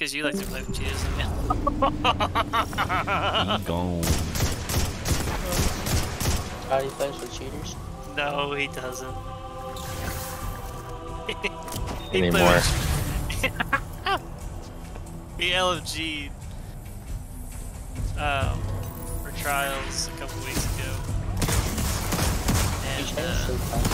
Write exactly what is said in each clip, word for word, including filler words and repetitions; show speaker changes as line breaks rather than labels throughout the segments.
because you like to play with cheaters.
He gone.
Scotty plays with cheaters?
No, he doesn't. he
Anymore.
He L F G'd um, for trials a couple weeks ago. And,
He
uh,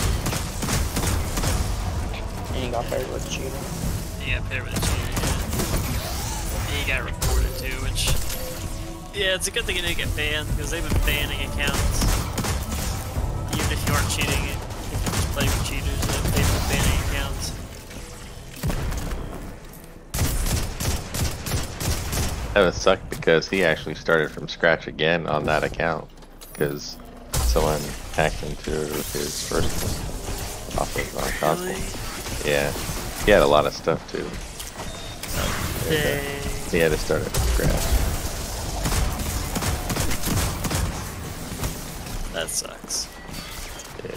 and he got paired with a cheater.
he got paired with a cheater, yeah. And he got reported too, which... Yeah, it's a good thing he didn't get banned, because they've been banning accounts. Even if you aren't cheating, if you just play with cheaters, they've been banning accounts.
That would suck because he actually started from scratch again on that account because someone hacked into his first off of uh, console.
Really?
Yeah, he had a lot of stuff too.
Dang.
He had to start it from scratch.
That sucks.
Yeah.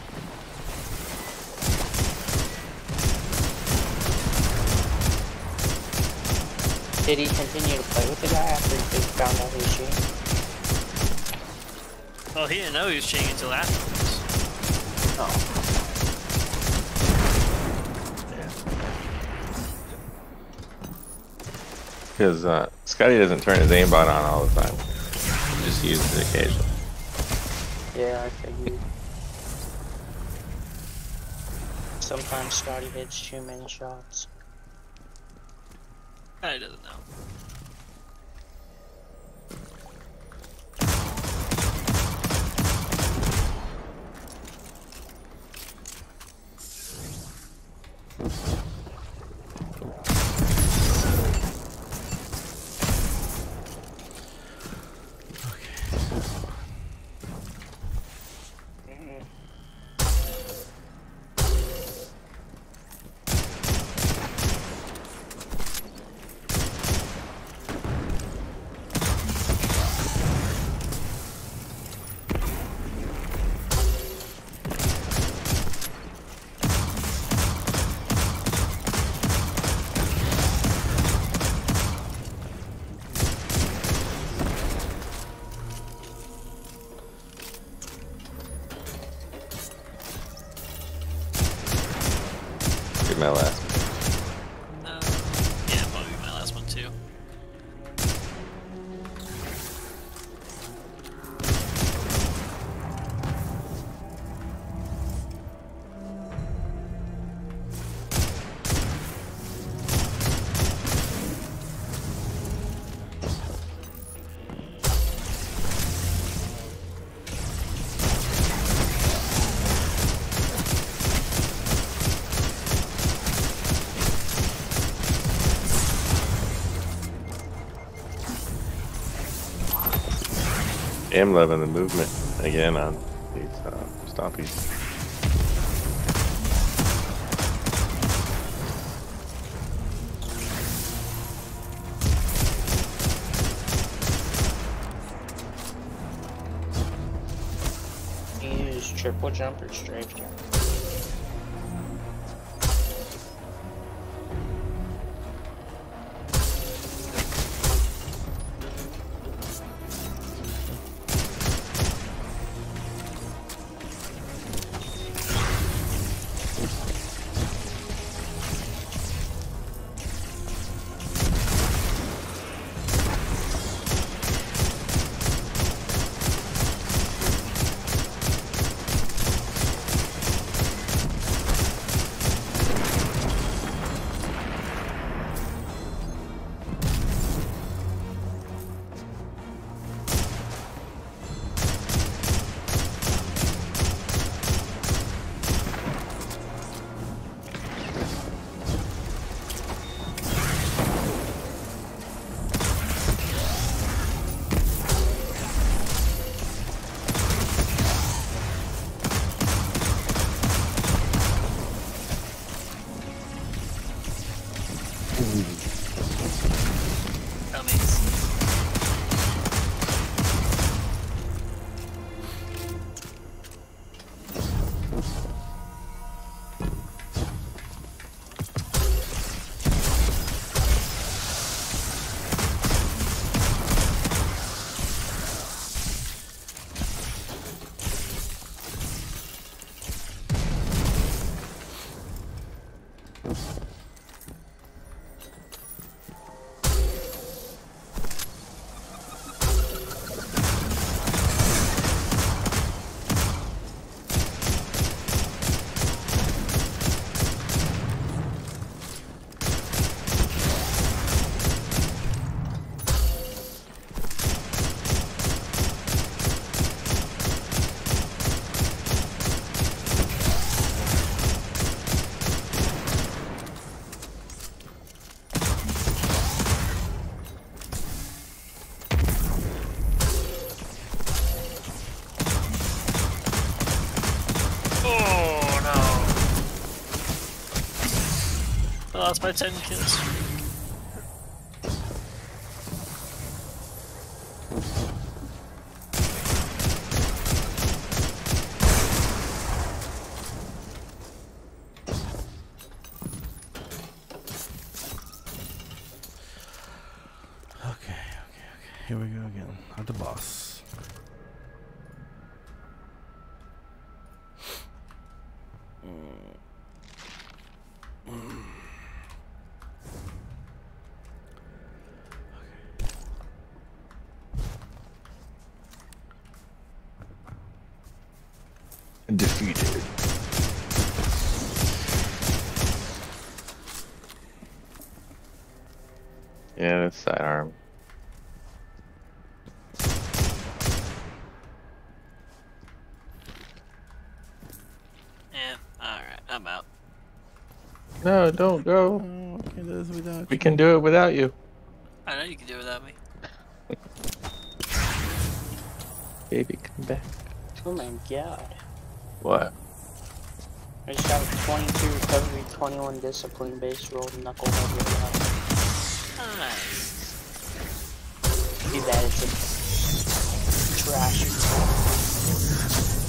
Did he continue to play with the guy after he found out he was cheating?
Well, he didn't know he was cheating until afterwards.
Oh.
Because uh, Scotty doesn't turn his aimbot on all the time. He just uses it occasionally.
Yeah, I figured. Sometimes Scotty hits too many shots.
He doesn't know.
Give my last.
No. Yeah, probably my last one too.
I am loving the movement again on these uh, stompies.
You use triple jump or strafe jump?
Dummies. lost my ten kill streak.
Okay, okay, okay. Here we go again. At the boss.
Defeated. Yeah, that's sidearm.
Yeah, alright, I'm out.
No, don't go.
Oh, okay, this without
We
you.
can do it without you.
I know you can do it without me.
Baby, come back.
Oh my god.
What?
I just got a twenty-two recovery, twenty-one discipline base roll, knuckle heavy.
Nice.
Too bad it's a trash.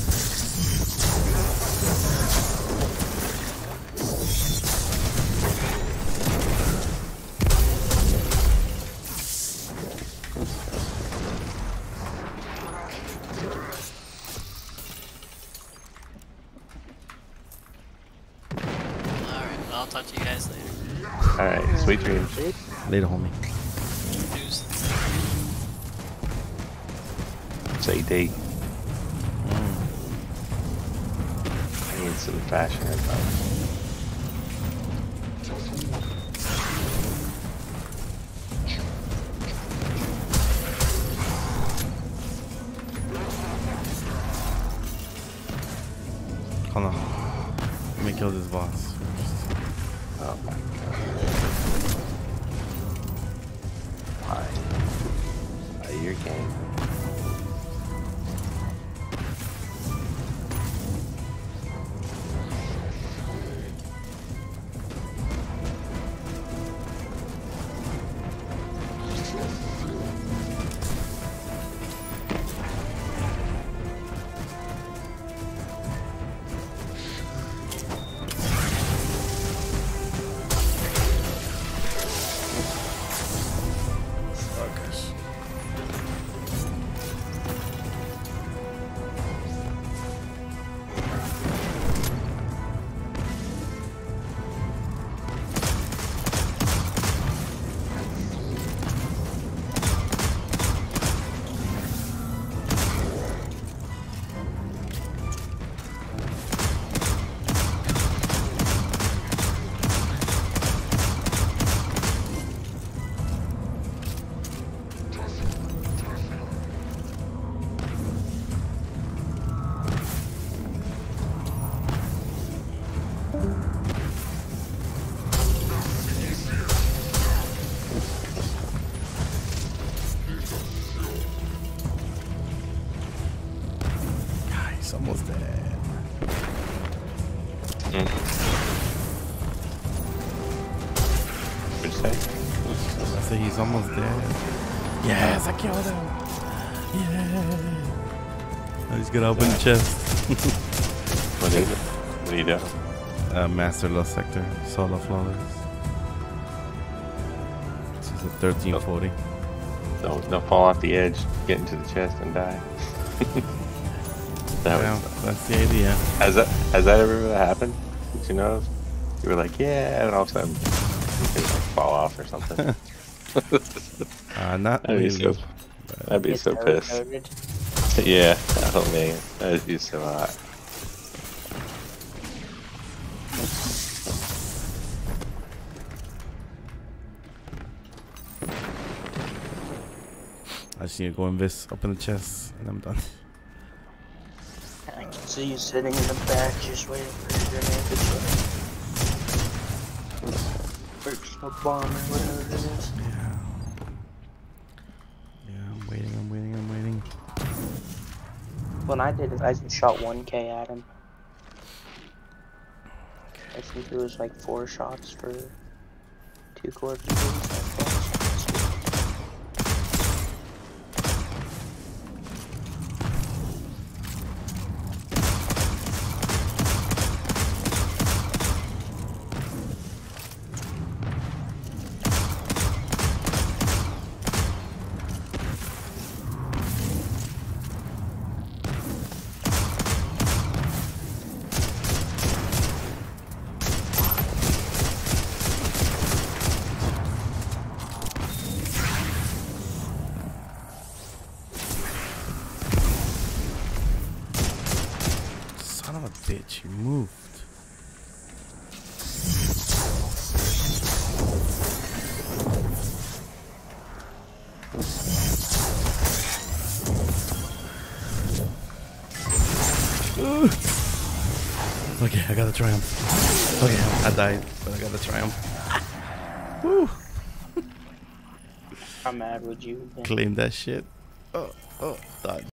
Alright, I'll talk to you guys later.
Alright, sweet dreams.
Later, homie.
News.
Say D. I need some fashion advice.
Hold on. Let me kill this boss.
Oh my god. Why? Play your game.
He's almost dead.
Mm. What'd you say?
I said he's almost dead. Yes, I killed him. Yeah. Now he's gonna open the chest.
What is it? What do you do?
Uh, Master Lost Sector, Solo Flawless. This is a thirteen forty.
Don't, don't fall off the edge, get into the chest and die. That
Yeah,
was,
that's the idea.
has that has that ever happened? Did you know? You were like, yeah, and all of a sudden you could like fall off or something.
Uh, not
That'd be
really.
so, I'd be
Get
so
terror
pissed.
coded.
Yeah, oh man, that'd be so hot.
I just need to go invis, open the chest, and I'm done.
I can see you sitting in the back just waiting for your grenade to drop. Or smoke bomb or whatever it is.
Yeah. Yeah, I'm waiting, I'm waiting, I'm waiting.
When I did it, I just shot one K at him. I think it was like four shots for few coordinates.
Son of a bitch, you moved. Ugh. Okay, I got the triumph. Okay, I died, but I got the triumph. Woo.
How mad would you have been?
Claim that shit. Oh, oh, died.